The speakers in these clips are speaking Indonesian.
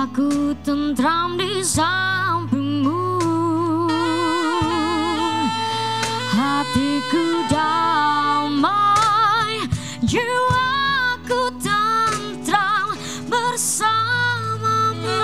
Aku tentram di sampingmu, hatiku damai, jiwaku tentram bersamamu.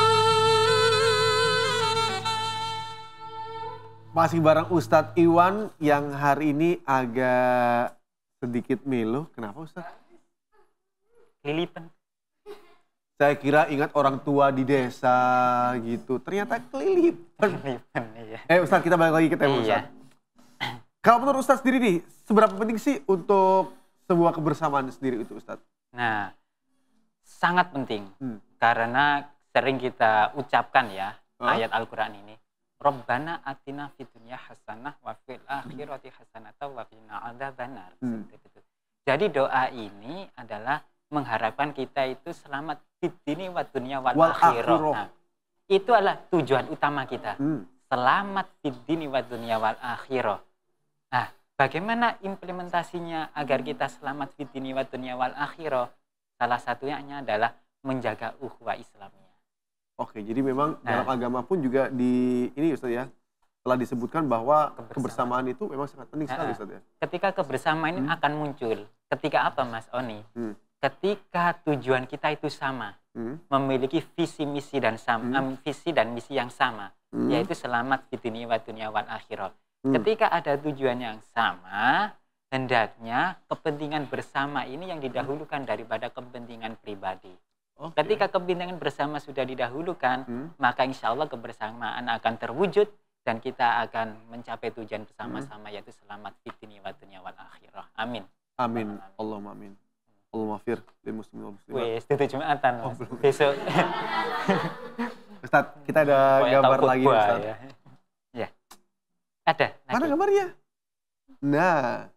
Masih bareng Ustadz Iwan yang hari ini agak sedikit melo. Kenapa Ustadz? Kelilipan. Saya kira ingat orang tua di desa gitu. Ternyata kelilipan. Iya. Ustadz, kita balik lagi ke tema Ustadz. Kalau menurut Ustadz sendiri nih, seberapa penting sih untuk sebuah kebersamaan sendiri itu Ustadz? Nah, sangat penting. Karena sering kita ucapkan ya ayat Al-Quran ini. Rabbana atina fid dunya hasanah wa fil akhirati hasanah wa qina adzabannar. Jadi doa ini adalah mengharapkan kita itu selamat fid dini wa dunya wal akhirah. Nah, itu adalah tujuan utama kita. Selamat fid dini wa dunya wal akhirah. Nah, bagaimana implementasinya agar kita selamat fid dini wa dunya wal akhirah? Salah satunya adalah menjaga ukhuwah Islamnya. Oke, jadi memang dalam agama pun juga di ini Ustaz ya, telah disebutkan bahwa kebersamaan itu memang sangat penting sekali Ustaz ya. Ketika kebersamaan ini akan muncul, ketika apa Mas Oni? Ketika tujuan kita itu sama, memiliki visi misi dan misi yang sama, yaitu selamat di dunia wal akhirah. Ketika ada tujuan yang sama, hendaknya kepentingan bersama ini yang didahulukan daripada kepentingan pribadi. Ketika kepentingan bersama sudah didahulukan, maka insya Allah kebersamaan akan terwujud dan kita akan mencapai tujuan bersama-sama, yaitu selamat di dunia wal akhirah. Amin. Amin. Allahumma amin. Allahumma fir lil muslimin wal muslimat. Wes, itu Jumatan besok. Ustaz, kita ada gambar lagi Ustaz. Ya. Ada. Mana gambarnya? Nah.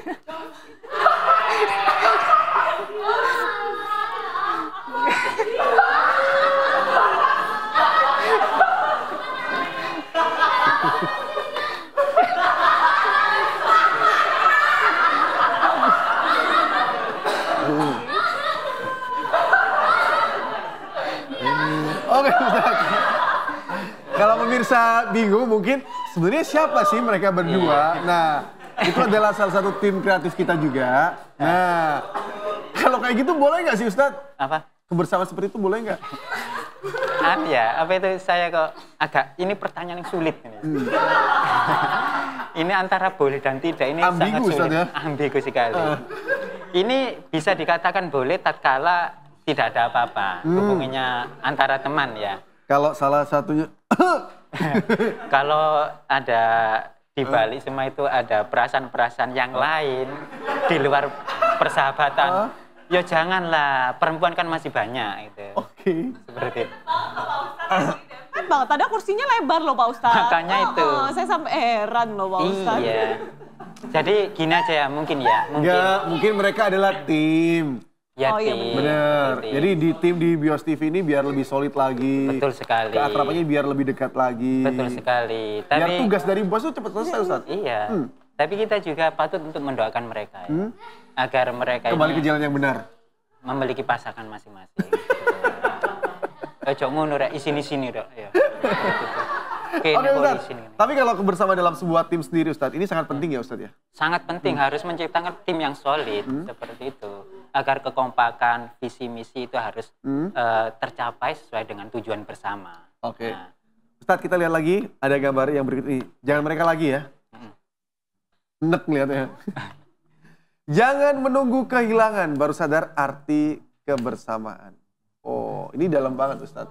Oke Ustaz. Kalau pemirsa bingung mungkin sebenarnya siapa sih mereka berdua? Nah, itu adalah salah satu tim kreatif kita juga. Nah, kalau kayak gitu boleh nggak sih Ustaz? Apa? Kebersamaan seperti itu boleh nggak? Apa itu saya kok agak, ini pertanyaan yang sulit ini. Ini antara boleh dan tidak, ini ambigu, sangat sulit. Ya? Ambigu sekali. Ini bisa dikatakan boleh tatkala tidak ada apa-apa hubungannya antara teman ya. Kalau salah satunya kalau ada di balik semua itu ada perasaan-perasaan yang lain di luar persahabatan, ya janganlah, perempuan kan masih banyak itu. Seperti itu. Banget, padahal kursinya lebar loh Pak Ustadz. Makanya itu. Saya sampai heran loh Pak Ustadz. Iya. Jadi gini aja ya, mungkin ya. Mungkin mereka adalah tim. Ya, iya bener. Jadi di tim di Bios TV ini biar lebih solid lagi. Betul sekali. Keakrabannya biar lebih dekat lagi. Betul sekali. Biar tugas dari bos itu cepat selesai Ustaz. Iya. Tapi kita juga patut untuk mendoakan mereka ya. Agar mereka kembali ke jalan yang benar. Memiliki pasangan masing-masing. Ojo ngono rek, isini-sini rek ya. Oke Ustaz. Tapi kalau kebersamaan dalam sebuah tim sendiri Ustaz, ini sangat penting ya Ustaz ya? Sangat penting, harus menciptakan tim yang solid seperti itu. Agar kekompakan, visi misi itu harus tercapai sesuai dengan tujuan bersama. Oke. Nah. Ustaz, kita lihat lagi, ada gambar yang berikut ini. Jangan mereka lagi ya. Nek ngeliatnya. Jangan menunggu kehilangan, baru sadar arti kebersamaan. Oh, ini dalam banget Ustaz.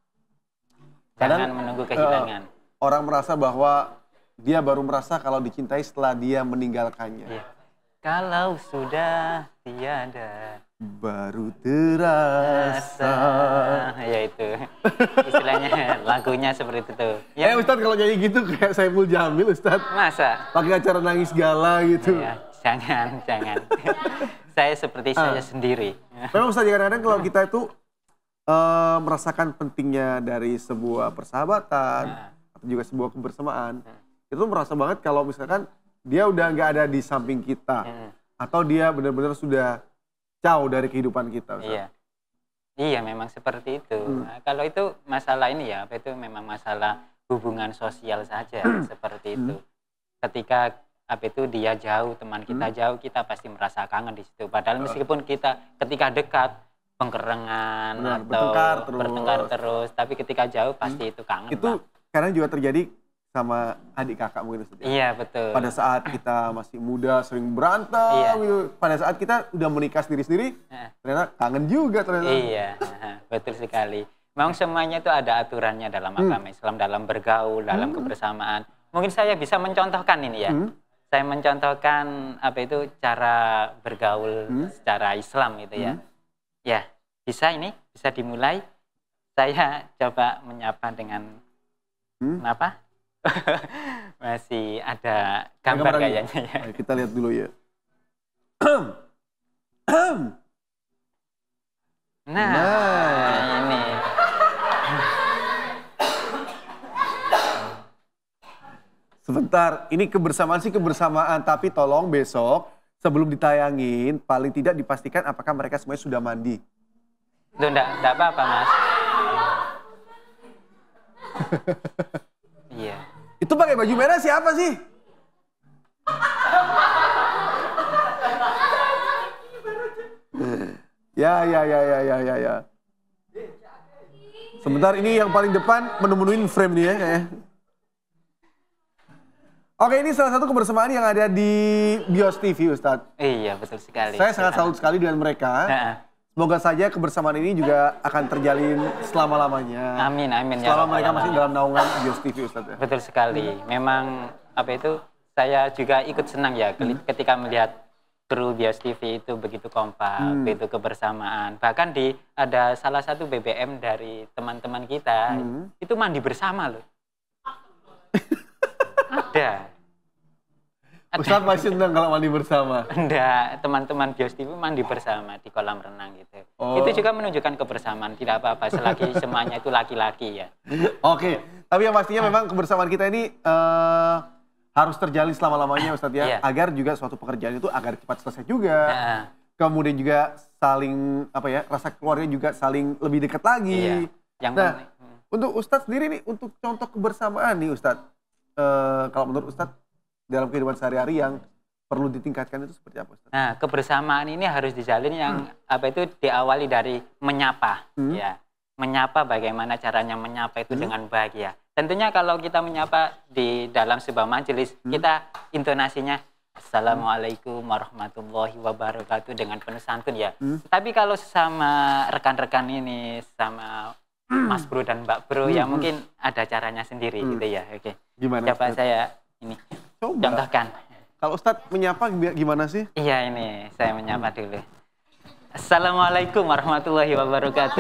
Jangan menunggu kehilangan. Orang merasa bahwa dia baru merasa kalau dicintai setelah dia meninggalkannya. Iya. Kalau sudah tiada, baru terasa. Ya itu. Istilahnya lagunya seperti itu. Ya, Ustadz kalau nyanyi gitu kayak Saiful Jamil Ustadz. Masa? Pakai acara nangis gala gitu. Ya, jangan. Saya seperti saya sendiri. Memang Ustadz, kadang-kadang kalau kita itu merasakan pentingnya dari sebuah persahabatan atau juga sebuah kebersamaan, itu merasa banget kalau misalkan dia udah nggak ada di samping kita atau dia benar-benar sudah jauh dari kehidupan kita. Iya. Iya, memang seperti itu. Nah, kalau itu masalah ini ya, apa itu memang masalah hubungan sosial saja seperti itu. Ketika apa itu dia jauh, teman kita jauh, kita pasti merasa kangen di situ. Padahal meskipun kita ketika dekat pengkerengan atau bertengkar terus, tapi ketika jauh pasti itu kangen. Itu kadang juga terjadi sama adik kakak mungkin Ustaz ya? Iya, betul. Pada saat kita masih muda sering berantem gitu. Pada saat kita udah menikah sendiri-sendiri, ternyata kangen juga ternyata. Iya, betul sekali. Memang semuanya itu ada aturannya dalam agama Islam, dalam bergaul, dalam kebersamaan. Mungkin saya bisa mencontohkan ini ya. Saya mencontohkan apa itu cara bergaul secara Islam gitu ya. Ya, bisa dimulai. Saya coba menyapa dengan apa? Masih ada gambar kayaknya ya. Kita lihat dulu ya. Nah, ini. Sebentar, ini kebersamaan sih kebersamaan, tapi tolong besok sebelum ditayangin paling tidak dipastikan apakah mereka semuanya sudah mandi. Itu enggak apa-apa, Mas. Iya. Itu pakai baju merah siapa sih? Ya. Sebentar, ini yang paling depan menu-menuin frame nih ya kayaknya. Oke, ini salah satu kebersamaan yang ada di Bios TV, Ustadz. Iya, betul sekali. Saya sangat salut sekali dengan mereka. Semoga saja kebersamaan ini juga akan terjalin selama-lamanya. Amin, amin. Selama mereka masih dalam naungan Bios TV, Ustadz. Betul sekali. Memang apa itu, saya juga ikut senang ya ketika melihat kru Bios TV itu begitu kompak, begitu kebersamaan. Bahkan ada salah satu BBM dari teman-teman kita, itu mandi bersama loh. Ada. Ustadz masih senang kalau mandi bersama? Enggak, teman-teman Bios TV mandi bersama di kolam renang gitu. Itu juga menunjukkan kebersamaan, tidak apa-apa selagi semuanya itu laki-laki ya. Oke, tapi yang pastinya memang kebersamaan kita ini harus terjalin selama-lamanya Ustadz ya. Agar juga suatu pekerjaan itu agar cepat selesai juga. Kemudian juga saling, rasa keluarga juga saling lebih dekat lagi. Nah, untuk Ustadz sendiri nih, untuk contoh kebersamaan nih Ustadz. Kalau menurut Ustadz dalam kehidupan sehari-hari yang perlu ditingkatkan itu seperti apa Ustadz? Nah, kebersamaan ini harus dijalin yang diawali dari menyapa ya. Menyapa, bagaimana caranya menyapa itu dengan baik ya. Tentunya kalau kita menyapa di dalam sebuah majelis, kita intonasinya Assalamualaikum warahmatullahi wabarakatuh dengan penuh santun ya. Tapi kalau sama rekan-rekan ini, sama Mas Bro dan Mbak Bro ya mungkin ada caranya sendiri gitu ya. Oke. Gimana? Coba saya ini contohkan. Kalau Ustadz menyapa gimana sih? Iya, ini saya menyapa dulu. Assalamualaikum warahmatullahi wabarakatuh.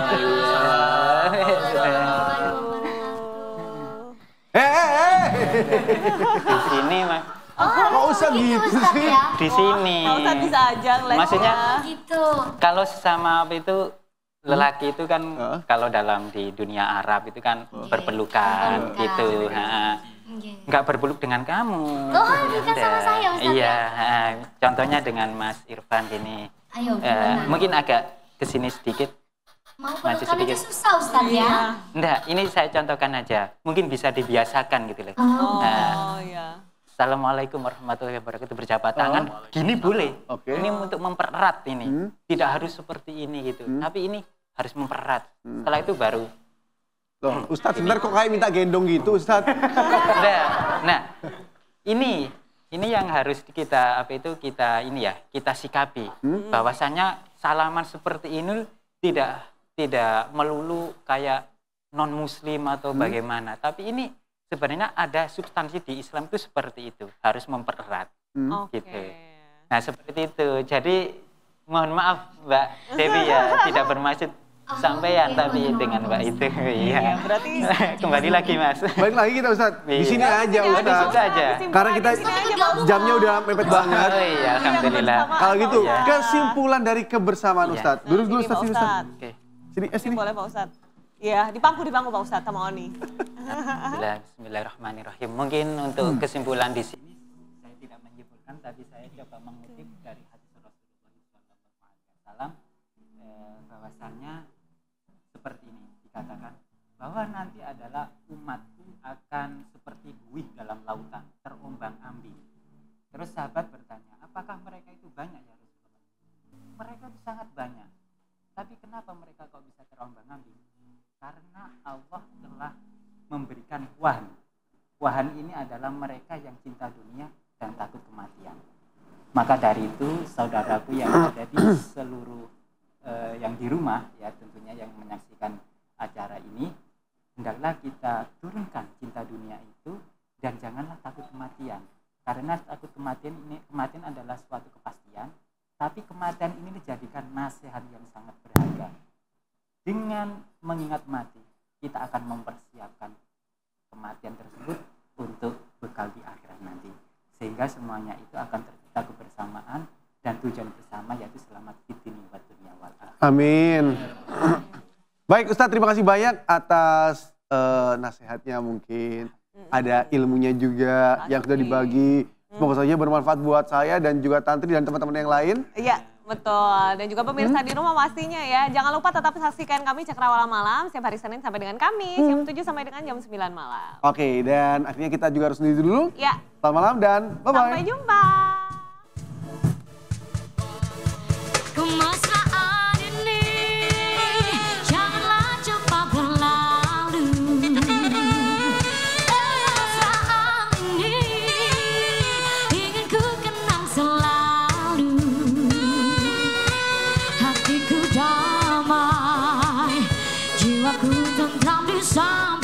Di sini Mas. Kok usah gitu sih? Di sini. Pak Ustadz bisa aja ngeliatnya. Maksudnya gitu. kalau sesama itu lelaki itu kan kalau dalam di dunia Arab itu kan berpelukan gitu. Nggak berpeluk dengan kamu. Oh, bukan sama saya Ustadz. Iya, contohnya dengan Mas Irfan gini. Ayo, mungkin agak kesini sedikit. mau maju pelukan sedikit. aja susah Ustadz ya. Enggak, ini saya contohkan aja. Mungkin bisa dibiasakan gitu loh. Iya. Assalamualaikum warahmatullahi wabarakatuh. Berjabat tangan, gini boleh. Ini untuk mempererat ini. Tidak harus seperti ini gitu. Tapi ini harus mempererat. Setelah itu baru. Loh, Ustadz sebentar kok kayak minta gendong gitu Ustadz. Nah, ini yang harus kita kita sikapi. Bahwasanya salaman seperti ini tidak melulu kayak non muslim atau bagaimana. Tapi ini sebenarnya ada substansi di Islam itu seperti itu, harus mempererat. Gitu. Nah, seperti itu. Jadi mohon maaf Mbak Devi ya, tidak bermaksud sampean tapi dengan Mbak itu. Iya. Berarti kembali lagi Mas. Balik lagi kita Ustadz. Di sini aja Ustadz. Di situ aja. Karena kita jamnya udah mepet banget. Oh iya, alhamdulillah. Kalau gitu, kesimpulan dari kebersamaan Ustadz. Dulu Ustadz, sini Ustadz. Oke. Sini. boleh Pak Ustadz. Iya, di pangku Pak Ustadz sama Oni. Bismillahirrahmanirrahim. Mungkin untuk kesimpulan di sini saya tidak menyimpulkan, tapi saya coba mengutip dari hadis Rasulullah SAW bahwasanya bahwa nanti adalah umatku akan seperti buih dalam lautan, terombang-ambing. Terus sahabat bertanya, apakah mereka itu banyak ya Rasulullah? Mereka itu sangat banyak. Tapi kenapa mereka kok bisa terombang-ambing? Karena Allah telah memberikan wahan. Wahan ini adalah mereka yang cinta dunia dan takut kematian. Maka dari itu saudaraku yang ada di seluruh yang di rumah ya tentunya yang menyaksikan acara ini, hendaklah kita turunkan cinta dunia itu dan janganlah takut kematian. Karena takut kematian adalah suatu kepastian, tapi kematian ini dijadikan nasihat yang sangat berharga. Dengan mengingat mati, kita akan mempersiapkan kematian tersebut untuk bekal di akhirat nanti. Sehingga semuanya itu akan tercipta kebersamaan dan tujuan bersama, yaitu selamat di dunia wa dunia wal akhirah. Amin. Baik Ustadz, terima kasih banyak atas nasihatnya mungkin. Ada ilmunya juga yang sudah dibagi. Semoga saja bermanfaat buat saya dan juga Tantri dan teman-teman yang lain. Iya, betul. Dan juga pemirsa di rumah pastinya ya. Jangan lupa tetap saksikan kami Cakrawala Malam setiap hari Senin sampai dengan Kamis. Jam 7 sampai dengan jam 9 malam. Oke, dan akhirnya kita juga harus sendiri dulu. Ya. Selamat malam dan bye-bye. Sampai jumpa. Kemesraan ini janganlah cepat berlalu. Kemesraan ini ingin ku kenang selalu. Hatiku damai, jiwaku tentram di samping.